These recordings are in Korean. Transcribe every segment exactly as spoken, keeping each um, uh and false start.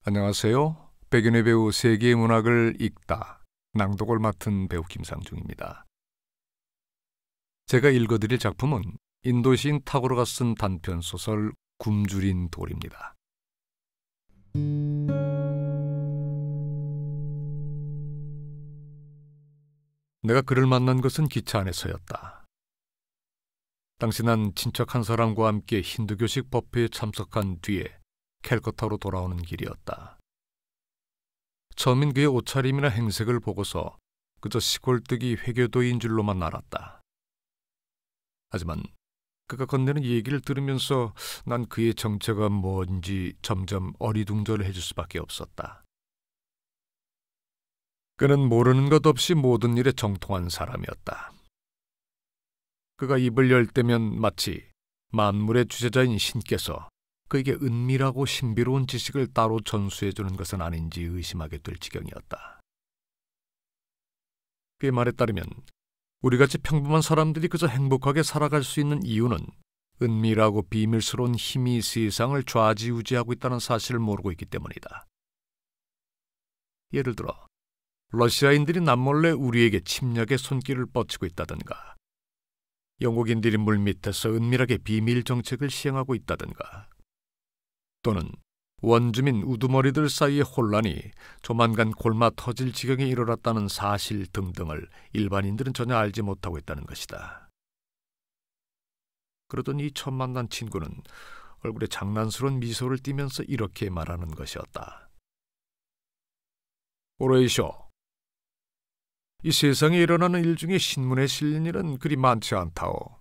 안녕하세요. 백윤의 배우 세계의 문학을 읽다. 낭독을 맡은 배우 김상중입니다. 제가 읽어드릴 작품은 인도 시인 타고르가 쓴 단편소설 굶주린 돌입니다. 내가 그를 만난 것은 기차 안에서였다. 당시 난 친척 한 사람과 함께 힌두교식 법회에 참석한 뒤에 캘커타로 돌아오는 길이었다. 처음엔 그의 옷차림이나 행색을 보고서 그저 시골뜨기 회교도인 줄로만 알았다. 하지만 그가 건네는 얘기를 들으면서 난 그의 정체가 뭔지 점점 어리둥절해질 수밖에 없었다. 그는 모르는 것 없이 모든 일에 정통한 사람이었다. 그가 입을 열 때면 마치 만물의 주재자인 신께서 그에게 은밀하고 신비로운 지식을 따로 전수해주는 것은 아닌지 의심하게 될 지경이었다. 그의 말에 따르면 우리같이 평범한 사람들이 그저 행복하게 살아갈 수 있는 이유는 은밀하고 비밀스러운 힘이 세상을 좌지우지하고 있다는 사실을 모르고 있기 때문이다. 예를 들어 러시아인들이 남몰래 우리에게 침략의 손길을 뻗치고 있다든가, 영국인들이 물밑에서 은밀하게 비밀 정책을 시행하고 있다든가, 또는 원주민 우두머리들 사이의 혼란이 조만간 골마 터질 지경에 이르렀다는 사실 등등을 일반인들은 전혀 알지 못하고 있다는 것이다. 그러더니 처음 만난 친구는 얼굴에 장난스러운 미소를 띠면서 이렇게 말하는 것이었다. 오레이쇼, 이 세상에 일어나는 일 중에 신문에 실린 일은 그리 많지 않다오.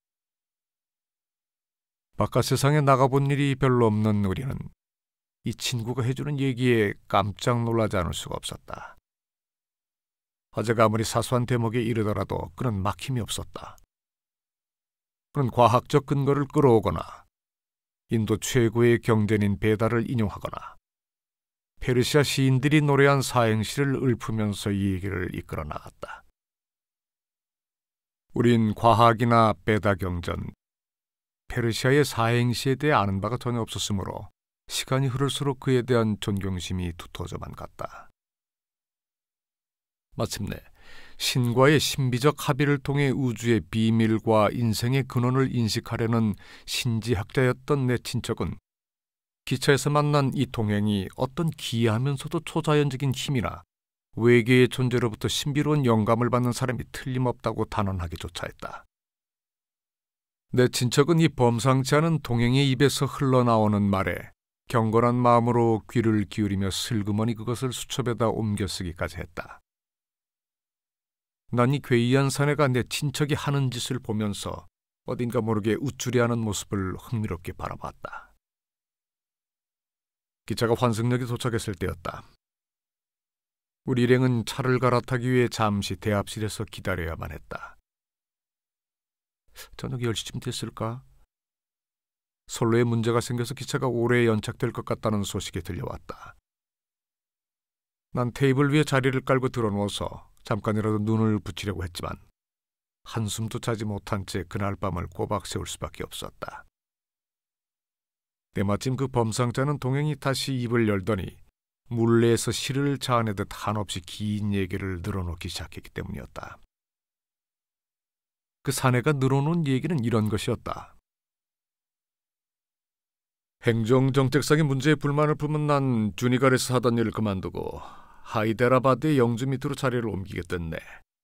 바깥 세상에 나가본 일이 별로 없는 우리는 이 친구가 해주는 얘기에 깜짝 놀라지 않을 수가 없었다. 어제가 아무리 사소한 대목에 이르더라도 그는 막힘이 없었다. 그는 과학적 근거를 끌어오거나 인도 최고의 경전인 베다를 인용하거나 페르시아 시인들이 노래한 사행시를 읊으면서 이 얘기를 이끌어 나갔다. 우린 과학이나 베다 경전, 페르시아의 사행시에 대해 아는 바가 전혀 없었으므로 시간이 흐를수록 그에 대한 존경심이 두터워져만 갔다. 마침내 신과의 신비적 합의를 통해 우주의 비밀과 인생의 근원을 인식하려는 신지학자였던 내 친척은 기차에서 만난 이 동행이 어떤 기이하면서도 초자연적인 힘이나 외계의 존재로부터 신비로운 영감을 받는 사람이 틀림없다고 단언하기조차 했다. 내 친척은 이 범상치 않은 동행의 입에서 흘러나오는 말에 경건한 마음으로 귀를 기울이며 슬그머니 그것을 수첩에다 옮겨 쓰기까지 했다. 난 이 괴이한 사내가 내 친척이 하는 짓을 보면서 어딘가 모르게 우쭐해하는 모습을 흥미롭게 바라봤다. 기차가 환승역에 도착했을 때였다. 우리 일행은 차를 갈아타기 위해 잠시 대합실에서 기다려야만 했다. 저녁 열 시쯤 됐을까? 선로에 문제가 생겨서 기차가 오래 연착될 것 같다는 소식이 들려왔다. 난 테이블 위에 자리를 깔고 들어누워서 잠깐이라도 눈을 붙이려고 했지만 한숨도 자지 못한 채 그날 밤을 꼬박 세울 수밖에 없었다. 때마침 그 범상찮은 동행이 다시 입을 열더니 물레에서 실을 자아내듯 한없이 긴 얘기를 늘어놓기 시작했기 때문이었다. 그 사내가 늘어놓은 얘기는 이런 것이었다. 행정정책상의 문제에 불만을 품은 난 주니갈에서 하던 일을 그만두고 하이데라바드의 영주 밑으로 자리를 옮기게 됐네.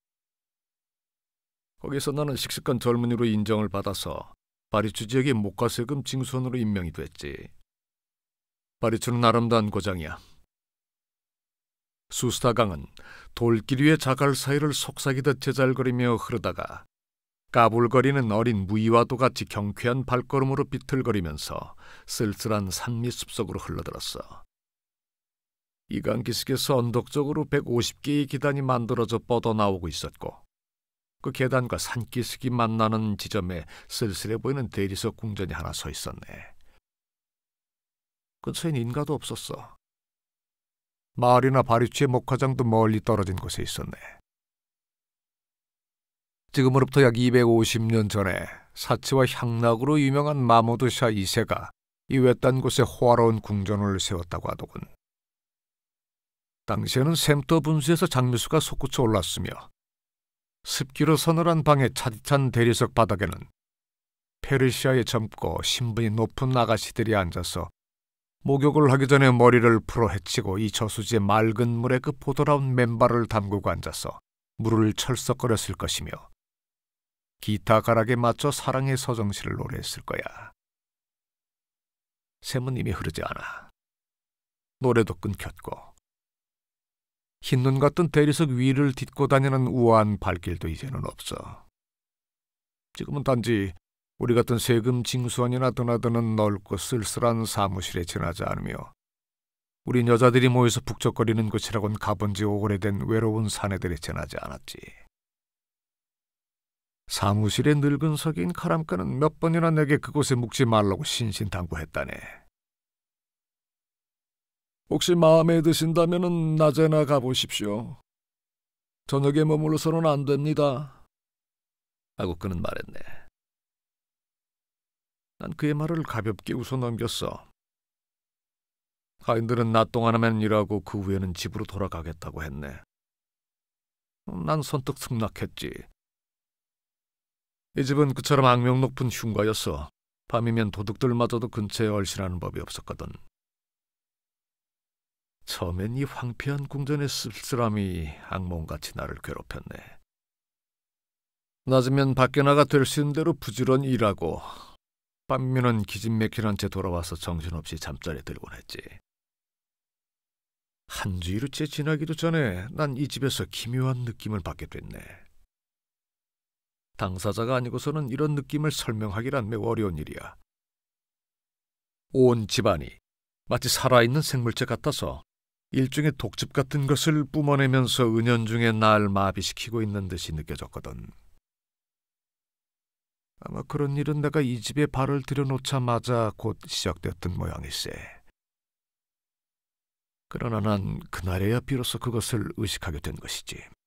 거기서 나는 식습관 젊은이로 인정을 받아서 바리추 지역의 목가세금 징수원으로 임명이 됐지. 바리추는 아름다운 고장이야. 수스타강은 돌길 위의 자갈 사이를 속삭이듯 제잘거리며 흐르다가 까불거리는 어린 무이와도 같이 경쾌한 발걸음으로 비틀거리면서 쓸쓸한 산미 숲속으로 흘러들었어. 이 강 기슭에서 언덕 쪽으로 백오십 개의 계단이 만들어져 뻗어나오고 있었고 그 계단과 산기슭이 만나는 지점에 쓸쓸해 보이는 대리석 궁전이 하나 서 있었네. 근처엔 인가도 없었어. 마을이나 바리추의 목화장도 멀리 떨어진 곳에 있었네. 지금으로부터 약 이백오십 년 전에 사치와 향락으로 유명한 마모드 샤 이 세가 이 외딴 곳에 호화로운 궁전을 세웠다고 하더군. 당시에는 샘터 분수에서 장미수가 솟구쳐 올랐으며 습기로 서늘한 방의 차디찬 대리석 바닥에는 페르시아의 젊고 신분이 높은 아가씨들이 앉아서 목욕을 하기 전에 머리를 풀어 헤치고 이 저수지의 맑은 물에 그 포도라운 맨발을 담그고 앉아서 물을 철썩거렸을 것이며 기타 가락에 맞춰 사랑의 서정시를 노래했을 거야. 샘은 이미 흐르지 않아. 노래도 끊겼고 흰눈 같은 대리석 위를 딛고 다니는 우아한 발길도 이제는 없어. 지금은 단지 우리 같은 세금 징수원이나 드나드는 넓고 쓸쓸한 사무실에 지나지 않으며 우린 여자들이 모여서 북적거리는 곳이라곤 가본 지 오래된 외로운 사내들이 지나지 않았지. 사무실의 늙은 석인 카람카는 몇 번이나 내게 그곳에 묵지 말라고 신신당부했다네. 혹시 마음에 드신다면 낮에나 가보십시오. 저녁에 머물러서는 안 됩니다. 하고 그는 말했네. 난 그의 말을 가볍게 웃어 넘겼어. 하인들은 낮 동안만 일하고 그 후에는 집으로 돌아가겠다고 했네. 난 선뜻 승낙했지. 이 집은 그처럼 악명 높은 흉가였어. 밤이면 도둑들마저도 근처에 얼씬하는 법이 없었거든. 처음엔 이 황폐한 궁전의 쓸쓸함이 악몽같이 나를 괴롭혔네. 낮이면 밖에 나가 될 수 있는 대로 부지런히 일하고 밤이면은 기진맥진한 채 돌아와서 정신없이 잠자리에 들곤 했지. 한 주일째 지나기도 전에 난 이 집에서 기묘한 느낌을 받게 됐네. 당사자가 아니고서는 이런 느낌을 설명하기란 매우 어려운 일이야. 온 집안이 마치 살아있는 생물체 같아서 일종의 독집 같은 것을 뿜어내면서 은연중에 날 마비시키고 있는 듯이 느껴졌거든. 아마 그런 일은 내가 이 집에 발을 들여놓자마자 곧 시작되었던 모양일세. 그러나 난 그날에야 비로소 그것을 의식하게 된 것이지.